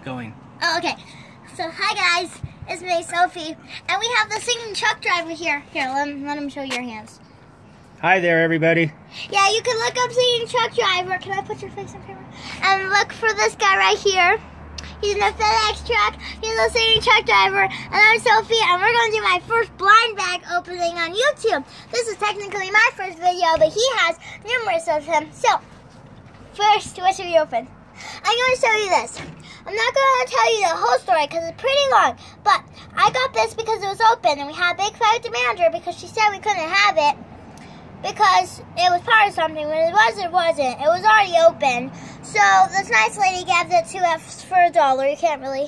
Going. Oh, okay. So, hi guys. It's me, Sophie. And we have the singing truck driver here. Here, let him show your hands. Hi there, everybody. Yeah, you can look up singing truck driver. Can I put your face on camera? And look for this guy right here. He's in a FedEx truck. He's a singing truck driver. And I'm Sophie, and we're going to do my first blind bag opening on YouTube. This is technically my first video, but he has numerous of them. So, first, what should we open? I'm going to show you this. I'm not going to tell you the whole story because it's pretty long, but I got this because it was open, and we had a big fight with the manager because she said we couldn't have it because it was part of something. When it wasn't. It was already open. So this nice lady gave it to us for $1. You can't really.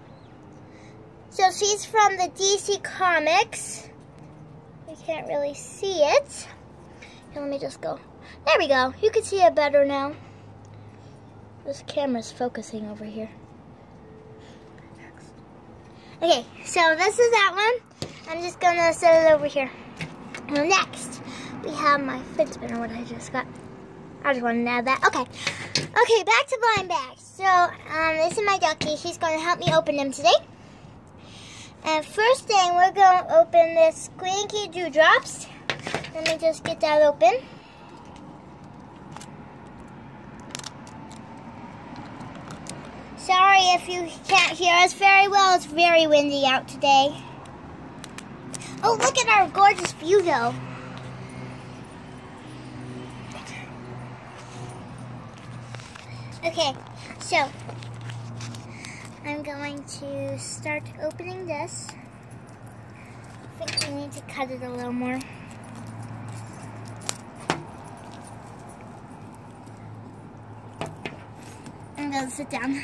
So she's from the DC Comics. You can't really see it. Here, let me just go. There we go. You can see it better now. This camera's focusing over here. Okay, so this is that one. I'm just gonna set it over here. And next, we have my fin spinner, what I just got. I just wanted to add that. Okay, back to blind bags. So, this is my ducky. She's gonna help me open them today. And first thing, we're gonna open this Squinky Dewdrops. Let me just get that open. Sorry if you can't hear us very well. It's very windy out today. Oh, look at our gorgeous view, though. Okay, so I'm going to start opening this. I think we need to cut it a little more. I'm going to sit down.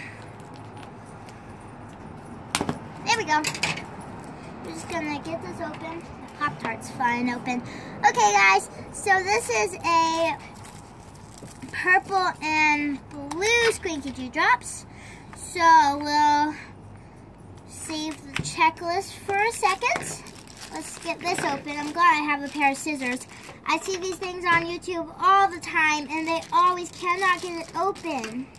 There we go. We're just gonna get this open. The Pop-Tart's fine open. Okay, guys, so this is a purple and blue Squinky Dewdrops. So we'll save the checklist for a second. Let's get this open. I'm glad I have a pair of scissors. I see these things on YouTube all the time, and they always cannot get it open.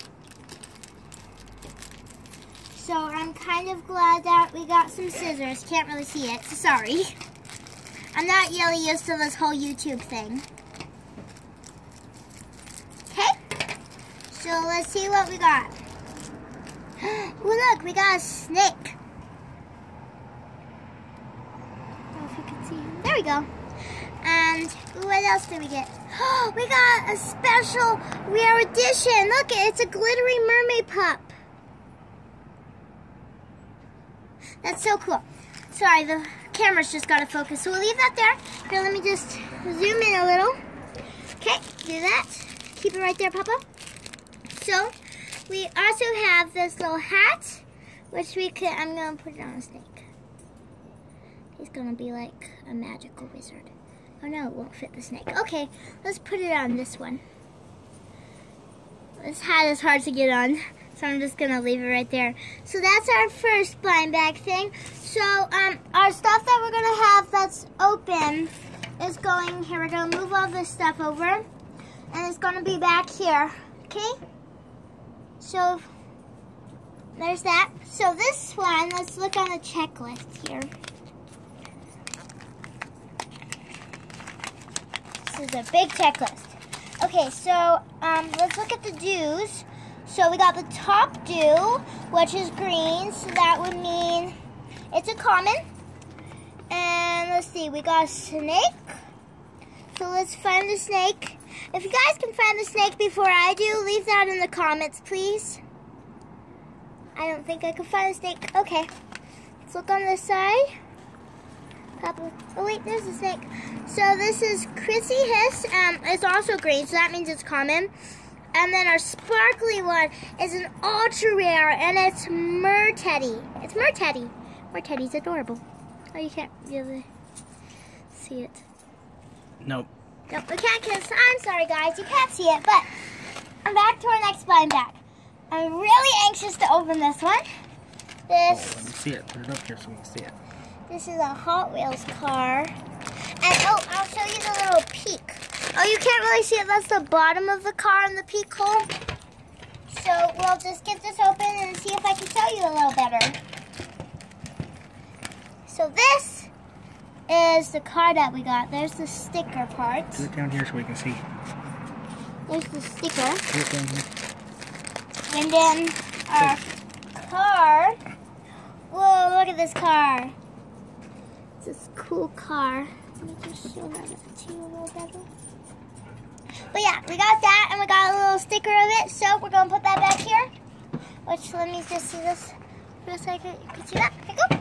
So I'm kind of glad that we got some scissors. Can't really see it, so sorry. I'm not really used to this whole YouTube thing. Okay, so let's see what we got. Oh, look, we got a snake. I don't know if you can see him. There we go. And what else did we get? Oh, we got a special rare edition. Look, it's a glittery mermaid pup. That's so cool. Sorry, the camera's just got to focus, so we'll leave that there. Here, let me just zoom in a little. Okay, do that. Keep it right there, Papa. So, we also have this little hat, which we could, I'm going to put it on a snake. He's going to be like a magical wizard. Oh no, it won't fit the snake. Okay, let's put it on this one. This hat is hard to get on. So I'm just gonna leave it right there. So that's our first blind bag thing. So our stuff that we're gonna have that's open is going here. We're gonna move all this stuff over, and it's gonna be back here. Okay. So there's that. So this one, let's look on the checklist here. This is a big checklist. Okay, so let's look at the dues. So we got the top dew, which is green, so that would mean it's a common. And let's see, we got a snake. So let's find the snake. If you guys can find the snake before I do, leave that in the comments, please. I don't think I can find the snake. Okay, let's look on this side. Oh wait, there's a snake. So this is Chrissy Hiss. It's also green, so that means it's common. And then our sparkly one is an ultra rare, and it's Murteddy. It's Murteddy. Murteddy's adorable. Oh, you can't really see it. Nope. Nope, we can't, because I'm sorry, guys. You can't see it, but I'm back to our next blind bag. I'm really anxious to open this one. Oh, let me see it. Put it up here so we can see it. This is a Hot Wheels car. And, oh, I'll show you the little peak. Oh, you can't really see it. That's the bottom of the car in the peak hole. So we'll just get this open and see if I So this is the car that we got. There's the sticker part. Do it down here so we can see. There's the sticker. Do it down here. And then our car. Whoa, look at this car. It's this cool car. Let me just show that to you a little better. But yeah, we got that and we got a little sticker of it. So we're going to put that back here. Which, let me just see this for a second. You can see that. Here you go.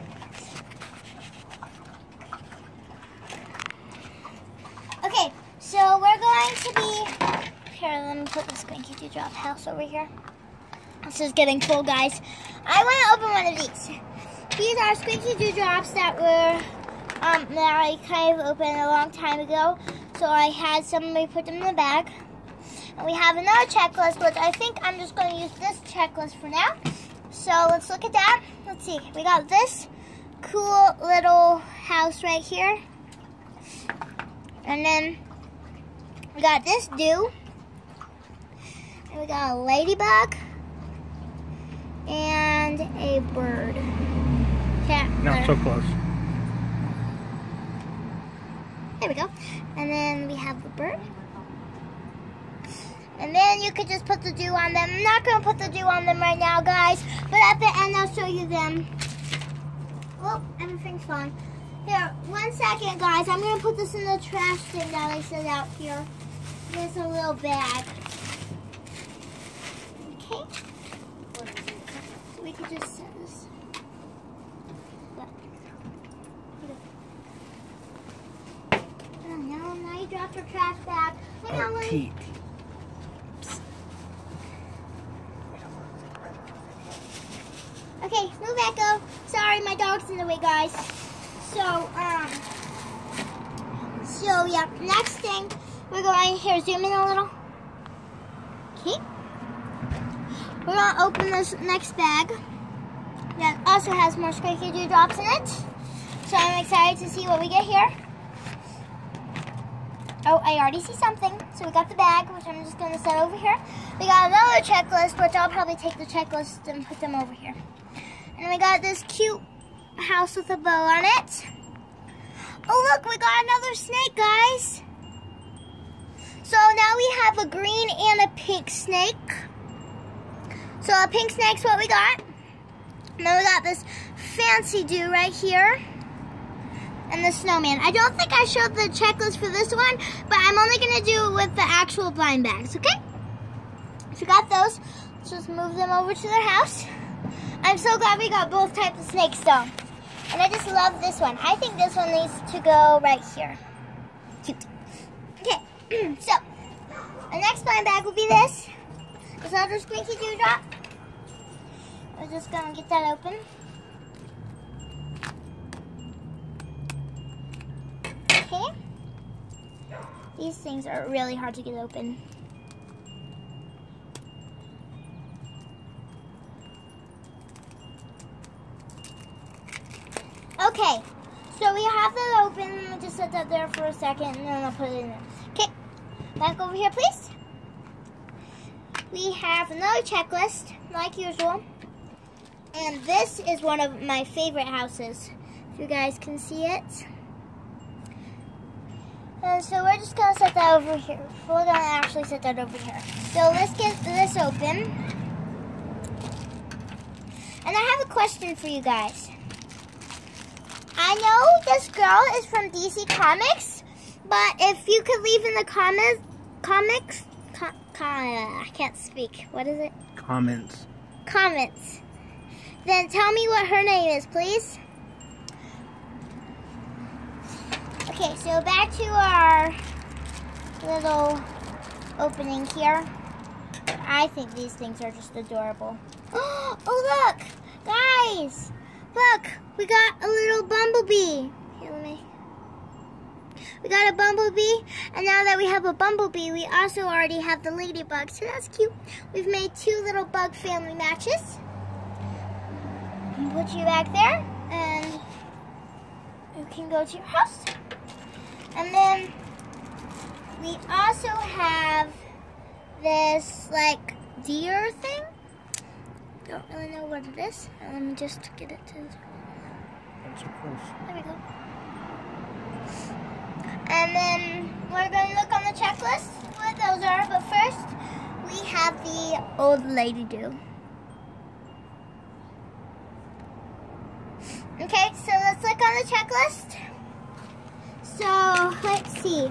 Okay, so we're going to be, here, let me put the Squinky Dewdrop house over here. This is getting full, guys. I want to open one of these. These are Squinky Dewdrops that were, that I kind of opened a long time ago. So I had somebody put them in the bag. And we have another checklist, which I think I'm just going to use this checklist for now. So let's look at that. Let's see. We got this cool little house right here. And then we got this dew. And we got a ladybug. And a bird. Not so close. There we go. And then we have the bird. And then you could just put the dew on them. I'm not going to put the dew on them right now, guys. But at the end, I'll show you them. Oh, everything's fine. Here, 1 second, guys. I'm going to put this in the trash thing that I set out here. There's a little bag. Okay. So we could just set this. Oh, now you dropped your trash bag. Hang on, Pete. Okay, move Echo. Sorry, my dog's in the way, guys. So yeah, next thing, we're going here, zoom in a little. Okay. We're going to open this next bag that also has more Squinky Dewdrops in it. So I'm excited to see what we get here. Oh, I already see something. So we got the bag, which I'm just going to set over here. We got another checklist, which I'll probably take the checklist and put them over here. And we got this cute house with a bow on it. Oh, look, we got another snake, guys. So now we have a green and a pink snake. So a pink snake's what we got. And then we got this fancy dew right here. And the snowman. I don't think I showed the checklist for this one, but I'm only going to do it with the actual blind bags, okay? So we got those. Let's just move them over to their house. I'm so glad we got both types of snakes, though. And I just love this one. I think this one needs to go right here. Cute. Okay, so the next blind bag will be this. This other Squinky Dewdrop. We're just going to get that open. Okay. These things are really hard to get open. Okay, so we have that open. Let me just set that there for a second and then I'll put it in there. Okay, back over here, please. We have another checklist, like usual. And this is one of my favorite houses, if you guys can see it. And so we're just going to set that over here. We're going to actually set that over here. So let's get this open. And I have a question for you guys. I know this girl is from DC Comics, but if you could leave in the comments, I can't speak. What is it? Comments. Comments. Then tell me what her name is, please. Okay, so back to our little opening here. I think these things are just adorable. Oh, look! Guys! Look! We got a little bumblebee. Here, we got a bumblebee, and now that we have a bumblebee, we also already have the ladybug, so that's cute. We've made 2 little bug family matches. Put you back there, and you can go to your house. And then we also have this like deer thing. Don't really know what it is. Let me just get it to. So close. There we go. And then we're going to look on the checklist what those are. But first, we have the old lady do. Okay, so let's look on the checklist. So, let's see.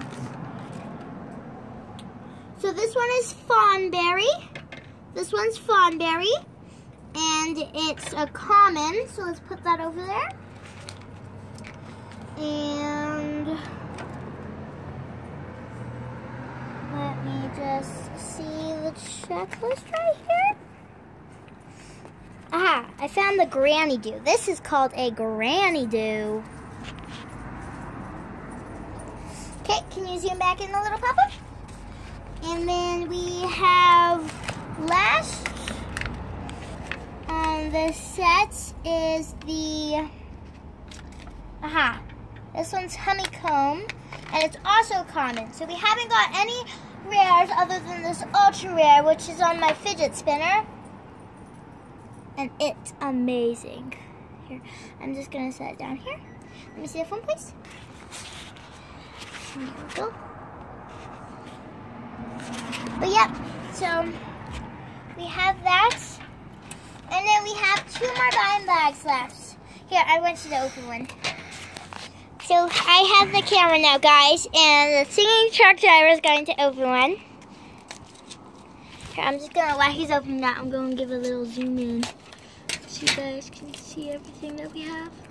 So this one is Fawnberry. This one's Fawnberry. And it's a common, so let's put that over there. And let me just see the checklist right here. Aha, I found the Granny Do. This is called a Granny Do. Okay, can you zoom back in a little, Papa? And then we have last on the set is the, this one's Honeycomb, and it's also common. So we haven't got any rares other than this ultra rare, which is on my fidget spinner. And it's amazing. Here, I'm just gonna set it down here. Let me see the phone, please. There we go. But yep, so we have that. And then we have 2 more dime bags left. Here, I want you to open one. So I have the camera now, guys, and the singing truck driver is going to open one. Here, I'm just gonna, while he's opening that, I'm going to give a little zoom in so you guys can see everything that we have.